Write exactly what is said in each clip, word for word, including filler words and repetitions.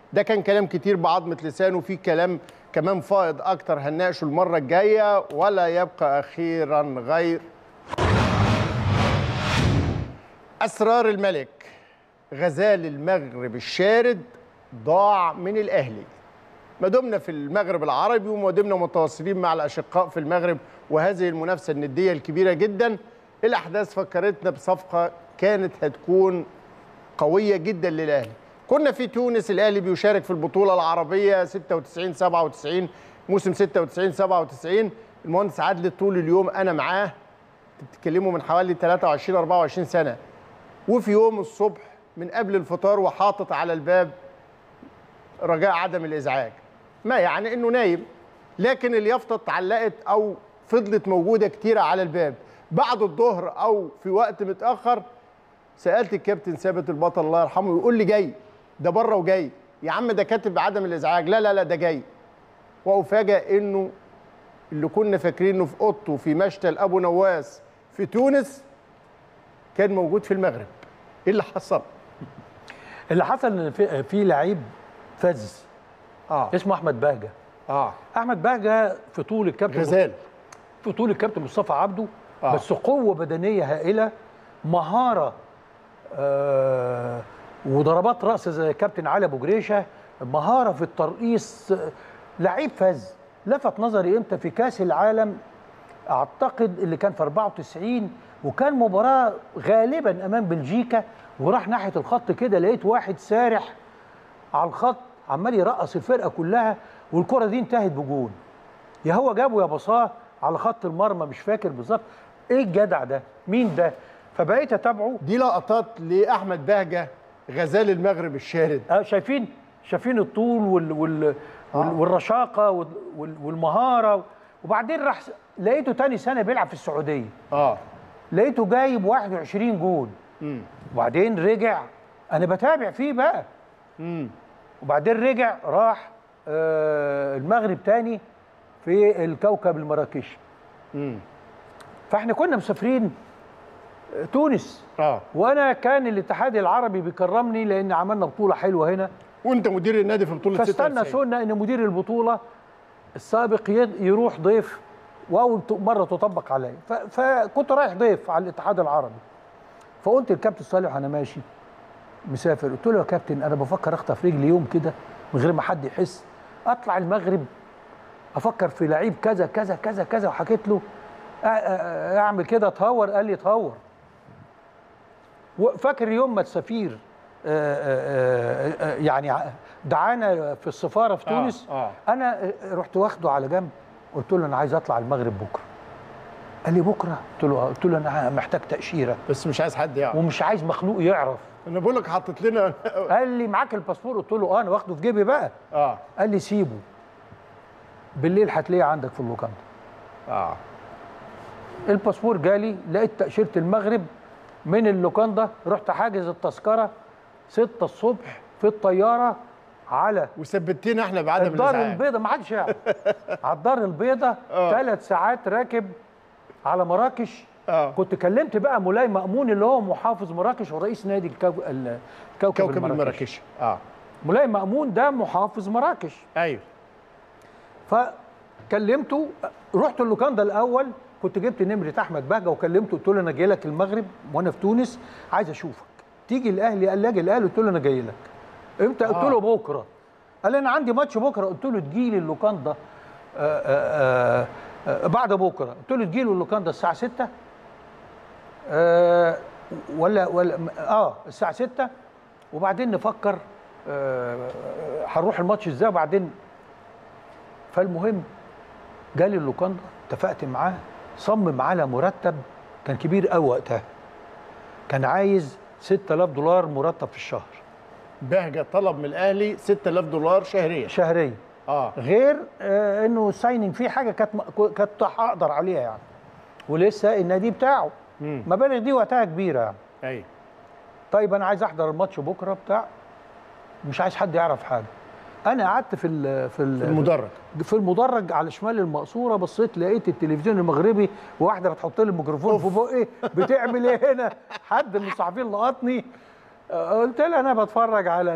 ده كان كلام كتير بعضمة لسان، وفي كلام كمان فائض اكتر هنناقشه المره الجايه. ولا يبقى اخيرا غير اسرار الملك غزال المغرب الشارد ضاع من الاهلي. ما دمنا في المغرب العربي وما دمنا متواصلين مع الاشقاء في المغرب وهذه المنافسه النديه الكبيره جدا، الاحداث فكرتنا بصفقه كانت هتكون قويه جدا للاهلي. كنا في تونس، الاهلي بيشارك في البطوله العربيه ستة وتسعين سبعة وتسعين، موسم ستة وتسعين سبعة وتسعين. المهندس عادل طول اليوم انا معاه، بتتكلموا من حوالي ثلاثة وعشرين أربعة وعشرين سنه، وفي يوم الصبح من قبل الفطار وحاطط على الباب رجاء عدم الازعاج، ما يعني انه نايم، لكن اليافطه اتعلقت او فضلت موجوده كتيره على الباب. بعد الظهر او في وقت متاخر سالت الكابتن ثابت البطل الله يرحمه، يقول لي جاي ده بره وجاي يا عم، ده كاتب بعدم الازعاج. لا لا لا ده جاي. وافاجئ انه اللي كنا فاكرينه في اوضته في مشتل ابو نواس في تونس كان موجود في المغرب. ايه اللي حصل؟ اللي حصل ان في, في لعيب فز اه اسمه احمد بهجه. اه احمد بهجه في طول الكابتن غزال، في طول الكابتن مصطفى عبده. آه. بس قوه بدنيه هائله، مهاره، آه وضربات راس زي كابتن علي ابو جريشه، مهاره في الترقيص، لعيب فز. لفت نظري امتى؟ في كاس العالم اعتقد اللي كان في أربعة وتسعين، وكان مباراه غالبا امام بلجيكا، وراح ناحيه الخط كده لقيت واحد سارح على الخط عمال يرقص الفرقه كلها، والكره دي انتهت بجون. يا هو جابه يا بصاه على خط المرمى، مش فاكر بالظبط ايه الجدع ده، مين ده؟ فبقيت اتابعه. دي لقطات لاحمد بهجه غزال المغرب الشارد. اه شايفين شايفين الطول وال وال آه. والرشاقه وال والمهاره. وبعدين راح لقيته تاني سنه بيلعب في السعوديه، اه لقيته جايب واحد وعشرين جول. امم وبعدين رجع، انا بتابع فيه بقى. امم وبعدين رجع راح آه المغرب تاني في الكوكب المراكشي. امم فاحنا كنا مسافرين تونس، اه وانا كان الاتحاد العربي بيكرمني لان عملنا بطوله حلوه هنا، وانت مدير النادي في بطوله ستة وتسعين. فاستنى سنه ان مدير البطوله السابق يروح ضيف، واول مره تطبق عليا، فكنت رايح ضيف على الاتحاد العربي. فقلت للكابتن صالح انا ماشي مسافر، قلت له يا كابتن انا بفكر اخطف رجلي يوم كده من غير ما حد يحس، اطلع المغرب افكر في لعيب كذا كذا كذا كذا، وحكيت له اعمل كده اتهور. قال لي اتهور. فاكر يوم ما السفير يعني دعانا في السفاره في تونس، آه آه. انا رحت واخده على جنب، قلت له انا عايز اطلع المغرب بكره. قال لي بكره؟ قلت له قلت له انا محتاج تاشيره بس مش عايز حد يعرف، ومش عايز مخلوق يعرف. انا بقول لك حطيت لنا. قال لي معاك الباسبور؟ قلت له اه انا واخده في جيبي بقى. اه قال لي سيبه بالليل هتلاقيه عندك في اللوكاندا. اه الباسبور جالي، لقيت تاشيره المغرب من اللوكاندا، رحت حاجز التذكره ستة الصبح في الطياره على وثبتنا احنا بعدم الدار الازعاج. البيضاء، ما حدش يعرف. على الدار البيضاء ثلاث ساعات راكب على مراكش. آه. كنت كلمت بقى مولاي مأمون اللي هو محافظ مراكش ورئيس نادي الكوكب, الكوكب كوكب المراكشي. اه مولاي مأمون ده محافظ مراكش. ايوه. فكلمته، رحت اللوكاندا الاول، كنت جبت نمره احمد بهجه وكلمته، قلت له انا جاي لك المغرب وانا في تونس عايز اشوفك، تيجي الاهلي؟ قال لي اجي الاهلي. قلت له انا جاي لك امتى؟ قلت له بكره. قال لي انا عندي ماتش بكره. قلت له تجي لي اللوكاندا آآ آآ آآ بعد بكره. قلت له تجي له اللوكاندا الساعه ستة ولا ولا اه الساعه ستة، وبعدين نفكر هنروح الماتش ازاي. وبعدين فالمهم جالي اللوكاندا، اتفقت معاه، صمم على مرتب كان كبير قوي وقتها، كان عايز ستة آلاف دولار مرتب في الشهر. بهجه طلب من الاهلي ستة آلاف دولار شهريا شهريا اه غير آه انه سايننج فيه حاجه كانت كانت هقدر عليها يعني، ولسه النادي بتاعه مبالغ دي وقتها كبيره يعني. ايوه. طيب انا عايز احضر الماتش بكره بتاع، مش عايز حد يعرف حاجه. انا قعدت في ال في, في المدرج في المدرج على شمال المقصوره، بصيت لقيت التلفزيون المغربي وواحده بتحط لي الميكروفون في بقي، بتعمل ايه هنا؟ حد من الصحفيين لقطني قلت لها انا بتفرج على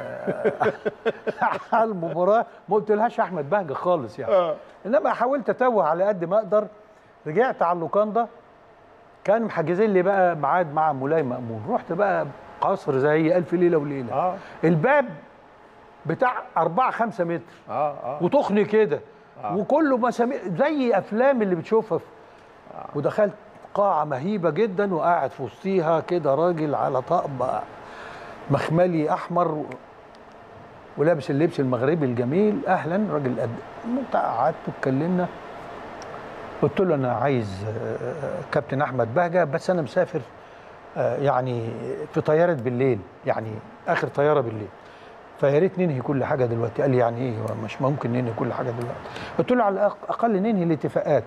على المباراه، ما قلتلهاش احمد بهجه خالص يعني. انما حاولت اتوه على قد ما اقدر. رجعت على اللوكاندا، كان محجزين لي بقى ميعاد مع مولاي مأمون. رحت بقى قصر زي ألف ليله وليله. اه الباب بتاع أربعة خمسة متر، اه اه وتخني كده، آه. وكله مسامير زي افلام اللي بتشوفها. آه. ودخلت قاعه مهيبه جدا، وقاعد في وسطيها كده راجل على طقم مخملي احمر ولابس اللبس المغربي الجميل. اهلا راجل قد. قعدت اتكلمنا، قلت له انا عايز كابتن احمد بهجه، بس انا مسافر يعني في طياره بالليل، يعني اخر طياره بالليل، فيا ريت ننهي كل حاجه دلوقتي. قال لي يعني ايه؟ مش ممكن ننهي كل حاجه دلوقتي. قلت له على الاقل ننهي الاتفاقات،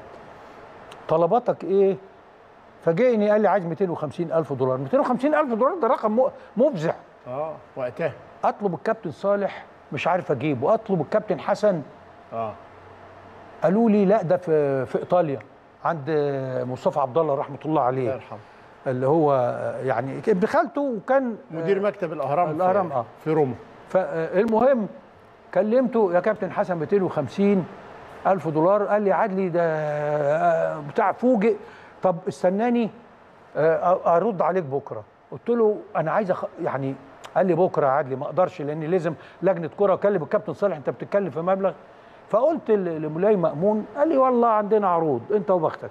طلباتك ايه؟ فاجئني قال لي عايز مئتين وخمسين ألف دولار. مئتين وخمسين ألف دولار ده رقم مفزع. اه وقتها اطلب الكابتن صالح مش عارف اجيبه، اطلب الكابتن حسن اه قالوا لي لا ده في في ايطاليا عند مصطفى عبد الله رحمه الله عليه، الله يرحمه، اللي هو يعني ابن خالته وكان مدير مكتب الاهرام الاهرام اه في روما. فالمهم كلمته يا كابتن حسن مئتين وخمسين ألف دولار. قال لي عدلي ده بتاع فوجئ، طب استناني ارد عليك بكره. قلت له انا عايز أخ... يعني قال لي بكره يا عدلي ما اقدرش لان لازم لجنه كره اكلم الكابتن صالح، انت بتتكلم في مبلغ. فقلت لمولاي مأمون، قال لي والله عندنا عروض انت وبختك.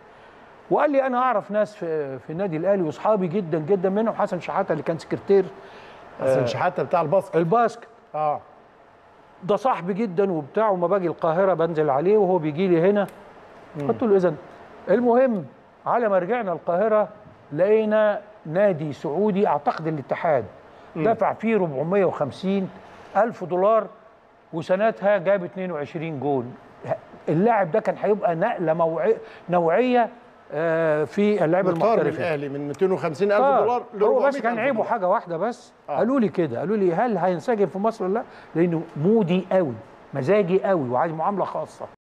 وقال لي انا اعرف ناس في في النادي الاهلي واصحابي جدا جدا، منهم حسن شحاته اللي كان سكرتير. حسن شحاته بتاع الباسكت. الباسكت اه ده صاحبي جدا وبتاع، وما باجي القاهره بنزل عليه وهو بيجي لي هنا. قلت له اذا. المهم على ما رجعنا القاهره لقينا نادي سعودي اعتقد الاتحاد دفع فيه أربعمئة وخمسين ألف دولار، وسنتها جاب اثنين وعشرين جول. اللاعب ده كان هيبقى نقله موعي... نوعيه في اللعيبه المحترفه. الاهلي من مئتين وخمسين ألف آه. دولار ل هو بس كان عيبه حاجه واحده بس. آه. قالوا لي كده، قالوا لي هل هينسجم في مصر ولا لا؟ لانه مودي قوي، مزاجي قوي، وعايز معامله خاصه.